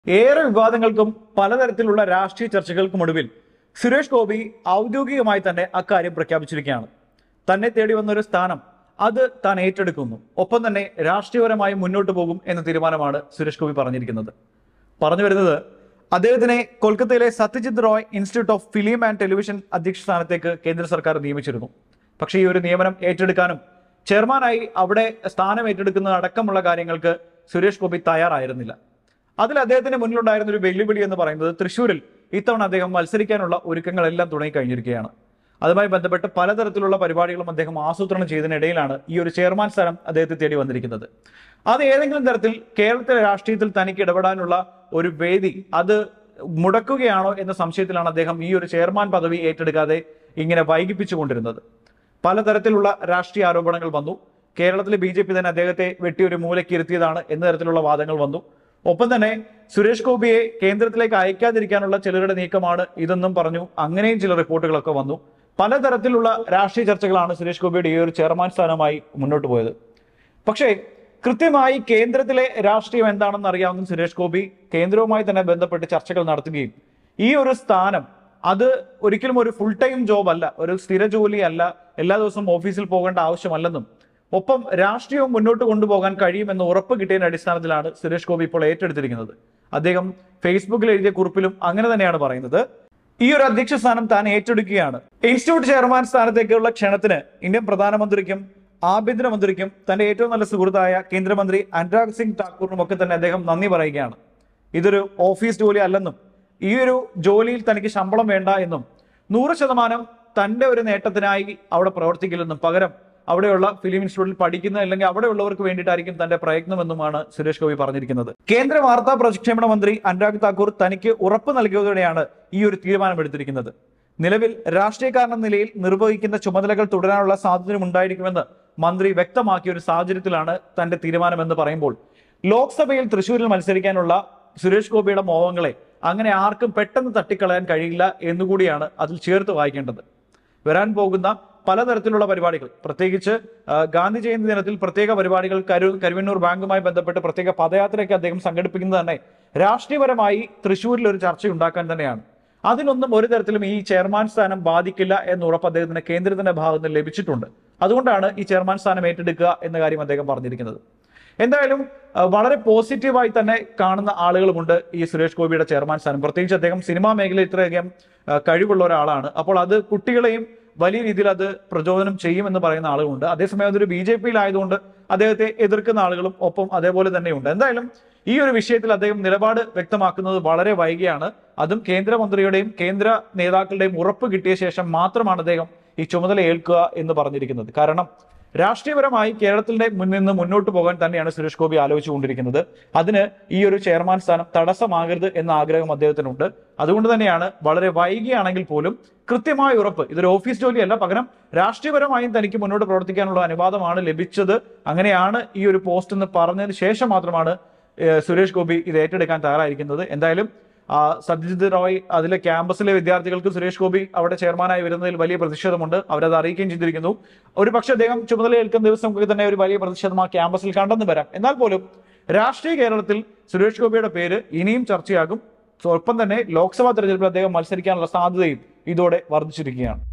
ഏറെ വിവാദങ്ങൾക്കും പലതരത്തിലുള്ള രാഷ്ട്രീയ ചർച്ചകൾക്കുമൊടുവിൽ സുരേഷ് ഗോപി ഔദ്യോഗികമായി തന്നെ അക്കാര്യം പ്രഖ്യാപിച്ചിരിക്കുകയാണ്. തന്നെ തേടി വന്നൊരു സ്ഥാനം അത് താൻ ഏറ്റെടുക്കുന്നു, ഒപ്പം തന്നെ രാഷ്ട്രീയപരമായി മുന്നോട്ട് പോകും എന്ന തീരുമാനമാണ് സുരേഷ് ഗോപി പറഞ്ഞിരിക്കുന്നത്. പറഞ്ഞു വരുന്നത്, അദ്ദേഹത്തിനെ കൊൽക്കത്തയിലെ Satyajit Ray institute of film and television അധ്യക്ഷ സ്ഥാനത്തേക്ക് കേന്ദ്ര സർക്കാർ നിയമിച്ചിരുന്നു. പക്ഷേ ഈ ഒരു നിയമനം ഏറ്റെടുക്കാനും ചെയർമാനായി അവിടെ സ്ഥാനം ഏറ്റെടുക്കുന്ന അടക്കമുള്ള കാര്യങ്ങൾക്ക് സുരേഷ് ഗോപി തയ്യാറായിരുന്നില്ല. അതിൽ അദ്ദേഹത്തിന് മുന്നിലുണ്ടായിരുന്ന ഒരു വെല്ലുവിളി എന്ന് പറയുന്നത് തൃശ്ശൂരിൽ ഇത്തവണ അദ്ദേഹം മത്സരിക്കാനുള്ള ഒരുക്കങ്ങളെല്ലാം തുടങ്ങിക്കഴിഞ്ഞിരിക്കുകയാണ്. അതുമായി ബന്ധപ്പെട്ട് പലതരത്തിലുള്ള പരിപാടികളും അദ്ദേഹം ആസൂത്രണം ചെയ്തതിനിടയിലാണ് ഈ ഒരു ചെയർമാൻ സ്ഥാനം അദ്ദേഹത്തെ തേടി വന്നിരിക്കുന്നത്. അത് ഏതെങ്കിലും തരത്തിൽ കേരളത്തിലെ രാഷ്ട്രീയത്തിൽ തനിക്ക് ഇടപെടാനുള്ള ഒരു വേദി അത് മുടക്കുകയാണോ എന്ന സംശയത്തിലാണ് അദ്ദേഹം ഈ ഒരു ചെയർമാൻ പദവി ഏറ്റെടുക്കാതെ ഇങ്ങനെ വൈകിപ്പിച്ചുകൊണ്ടിരുന്നത്. പലതരത്തിലുള്ള രാഷ്ട്രീയ ആരോപണങ്ങൾ വന്നു. കേരളത്തിലെ BJP തന്നെ അദ്ദേഹത്തെ വെട്ടിയൊരു മൂലയ്ക്ക് ഇരുത്തിയതാണ് എന്ന തരത്തിലുള്ള വാദങ്ങൾ വന്നു. ഒപ്പം തന്നെ സുരേഷ് ഗോപിയെ കേന്ദ്രത്തിലേക്ക് അയക്കാതിരിക്കാനുള്ള ചിലരുടെ നീക്കമാണ് ഇതെന്നും പറഞ്ഞു. അങ്ങനെയും ചില റിപ്പോർട്ടുകളൊക്കെ വന്നു. പലതരത്തിലുള്ള രാഷ്ട്രീയ ചർച്ചകളാണ് സുരേഷ് ഗോപിയുടെ ഈ ഒരു ചെയർമാൻ സ്ഥാനമായി മുന്നോട്ട് പോയത്. പക്ഷേ കൃത്യമായി കേന്ദ്രത്തിലെ രാഷ്ട്രീയം എന്താണെന്ന് അറിയാവുന്ന സുരേഷ് ഗോപി കേന്ദ്രവുമായി തന്നെ ബന്ധപ്പെട്ട് ചർച്ചകൾ നടത്തുകയും ഈ ഒരു സ്ഥാനം അത് ഒരിക്കലും ഒരു ഫുൾ ടൈം ജോബ് അല്ല, ഒരു സ്ഥിര ജോലിയല്ല, എല്ലാ ദിവസവും ഓഫീസിൽ പോകേണ്ട ആവശ്യമല്ലെന്നും ഒപ്പം രാഷ്ട്രീയവും മുന്നോട്ട് കൊണ്ടുപോകാൻ കഴിയുമെന്ന് ഉറപ്പ് കിട്ടിയതിന്റെ അടിസ്ഥാനത്തിലാണ് സുരേഷ് ഗോപി ഇപ്പോൾ ഏറ്റെടുത്തിരിക്കുന്നത്. അദ്ദേഹം ഫേസ്ബുക്കിൽ എഴുതിയ കുറിപ്പിലും അങ്ങനെ തന്നെയാണ് പറയുന്നത്. ഈ ഒരു അധ്യക്ഷ സ്ഥാനം താൻ ഏറ്റെടുക്കുകയാണ്. ഇൻസ്റ്റിറ്റ്യൂട്ട് ചെയർമാൻ സ്ഥാനത്തേക്കുള്ള ക്ഷണത്തിന് ഇന്ത്യൻ പ്രധാനമന്ത്രിക്കും ആഭ്യന്തരമന്ത്രിക്കും തന്റെ ഏറ്റവും നല്ല സുഹൃത്തായ കേന്ദ്രമന്ത്രി അനുരാഗ് സിംഗ് ഠാക്കൂറിനും ഒക്കെ തന്നെ അദ്ദേഹം നന്ദി പറയുകയാണ്. ഇതൊരു ഓഫീസ് ജോലി അല്ലെന്നും ഈ ഒരു ജോലിയിൽ തനിക്ക് ശമ്പളം വേണ്ട എന്നും 100% തന്റെ ഒരു നേട്ടത്തിനായി അവിടെ പ്രവർത്തിക്കില്ലെന്നും പകരം അവിടെയുള്ള ഫിലിം ഇൻസ്റ്റിറ്റ്യൂട്ടിൽ പഠിക്കുന്ന അല്ലെങ്കിൽ അവിടെയുള്ളവർക്ക് വേണ്ടിയിട്ടായിരിക്കും തന്റെ പ്രയത്നമെന്നുമാണ് സുരേഷ് ഗോപി പറഞ്ഞിരിക്കുന്നത്. കേന്ദ്ര വാർത്താ പ്രക്ഷേപണ മന്ത്രി അനുരാഗ് താക്കൂർ തനിക്ക് ഉറപ്പ് നൽകിയതോടെയാണ് ഈ ഒരു തീരുമാനമെടുത്തിരിക്കുന്നത്. നിലവിൽ രാഷ്ട്രീയക്കാരൻ എന്ന നിലയിൽ നിർവഹിക്കുന്ന ചുമതലകൾ തുടരാനുള്ള സാധ്യതയും ഉണ്ടായിരിക്കുമെന്ന് മന്ത്രി വ്യക്തമാക്കിയ ഒരു സാഹചര്യത്തിലാണ് തന്റെ തീരുമാനമെന്ന് പറയുമ്പോൾ ലോക്സഭയിൽ തൃശ്ശൂരിൽ മത്സരിക്കാനുള്ള സുരേഷ് ഗോപിയുടെ മോഹങ്ങളെ അങ്ങനെ ആർക്കും പെട്ടെന്ന് തട്ടിക്കളയാൻ കഴിയില്ല എന്നുകൂടിയാണ് അതിൽ ചേർത്ത് വായിക്കേണ്ടത്. വരാൻ പോകുന്ന പലതരത്തിലുള്ള പരിപാടികൾ, പ്രത്യേകിച്ച് ഗാന്ധി ജയന്തി ദിനത്തിൽ പ്രത്യേക പരിപാടികൾ, കരുവന്നൂർ ബാങ്കുമായി ബന്ധപ്പെട്ട് പ്രത്യേക പദയാത്രയൊക്കെ അദ്ദേഹം സംഘടിപ്പിക്കുന്നത് തന്നെ രാഷ്ട്രീയപരമായി തൃശ്ശൂരിൽ ഒരു ചർച്ച ഉണ്ടാക്കാൻ തന്നെയാണ്. അതിനൊന്നും ഒരു തരത്തിലും ഈ ചെയർമാൻ സ്ഥാനം ബാധിക്കില്ല എന്ന ഉറപ്പ് അദ്ദേഹത്തിന് കേന്ദ്രത്തിന്റെ ഭാഗത്ത് നിന്ന് ലഭിച്ചിട്ടുണ്ട്. അതുകൊണ്ടാണ് ഈ ചെയർമാൻ സ്ഥാനം ഏറ്റെടുക്കുക എന്ന കാര്യം അദ്ദേഹം പറഞ്ഞിരിക്കുന്നത്. എന്തായാലും വളരെ പോസിറ്റീവായി തന്നെ കാണുന്ന ആളുകളുമുണ്ട് ഈ സുരേഷ് ഗോപിയുടെ ചെയർമാൻ സ്ഥാനം. പ്രത്യേകിച്ച് അദ്ദേഹം സിനിമാ മേഖലയിൽ ഇത്രയധികം കഴിവുള്ള ഒരാളാണ്. അപ്പോൾ അത് കുട്ടികളെയും വലിയ രീതിയിൽ അത് പ്രചോദനം ചെയ്യുമെന്ന് പറയുന്ന ആളുകളുണ്ട്. അതേസമയം അതൊരു BJP-യിലായതുകൊണ്ട് അദ്ദേഹത്തെ എതിർക്കുന്ന ആളുകളും ഒപ്പം അതേപോലെ തന്നെയുണ്ട്. എന്തായാലും ഈ ഒരു വിഷയത്തിൽ അദ്ദേഹം നിലപാട് വ്യക്തമാക്കുന്നത് വളരെ വൈകിയാണ്. അതും കേന്ദ്രമന്ത്രിയുടെയും കേന്ദ്ര നേതാക്കളുടെയും ഉറപ്പ് കിട്ടിയ ശേഷം മാത്രമാണ് അദ്ദേഹം ഈ ചുമതല ഏൽക്കുക എന്ന് പറഞ്ഞിരിക്കുന്നത്. കാരണം രാഷ്ട്രീയപരമായി കേരളത്തിന്റെ നിന്ന് മുന്നോട്ട് പോകാൻ തന്നെയാണ് സുരേഷ് ഗോപി ആലോചിച്ചുകൊണ്ടിരിക്കുന്നത്. അതിന് ഈ ഒരു ചെയർമാൻ സ്ഥാനം തടസ്സമാകരുത് എന്ന ആഗ്രഹം അദ്ദേഹത്തിനുണ്ട്. അതുകൊണ്ട് തന്നെയാണ് വളരെ വൈകിയാണെങ്കിൽ പോലും കൃത്യമായ ഉറപ്പ്, ഇതൊരു ഓഫീസ് ജോലിയല്ല, പകരം രാഷ്ട്രീയപരമായും തനിക്ക് മുന്നോട്ട് പ്രവർത്തിക്കാനുള്ള അനുവാദമാണ് ലഭിച്ചത്, അങ്ങനെയാണ് ഈ ഒരു പോസ്റ്റ് എന്ന് പറഞ്ഞതിന് ശേഷം മാത്രമാണ് സുരേഷ് ഗോപി ഇത് ഏറ്റെടുക്കാൻ തയ്യാറായിരിക്കുന്നത്. എന്തായാലും സത്യജിത് റോയ് അതിലെ ക്യാമ്പസിലെ വിദ്യാർത്ഥികൾക്ക് സുരേഷ് ഗോപി അവിടെ ചെയർമാനായി വരുന്നതിൽ വലിയ പ്രതിഷേധമുണ്ട്. അവരത് അറിയിക്കുകയും ചെയ്തിരിക്കുന്നു. ഒരു പക്ഷേ അദ്ദേഹം ചുമതല ഏൽക്കുന്ന ദിവസം തന്നെ ഒരു വലിയ പ്രതിഷേധം ആ ക്യാമ്പസിൽ കണ്ടെന്ന് വരാം. എന്നാൽ പോലും രാഷ്ട്രീയ കേരളത്തിൽ സുരേഷ് ഗോപിയുടെ പേര് ഇനിയും ചർച്ചയാകും. ഒപ്പം തന്നെ ലോക്സഭാ തെരഞ്ഞെടുപ്പിൽ അദ്ദേഹം മത്സരിക്കാനുള്ള സാധ്യതയും ഇതോടെ വർദ്ധിച്ചിരിക്കുകയാണ്.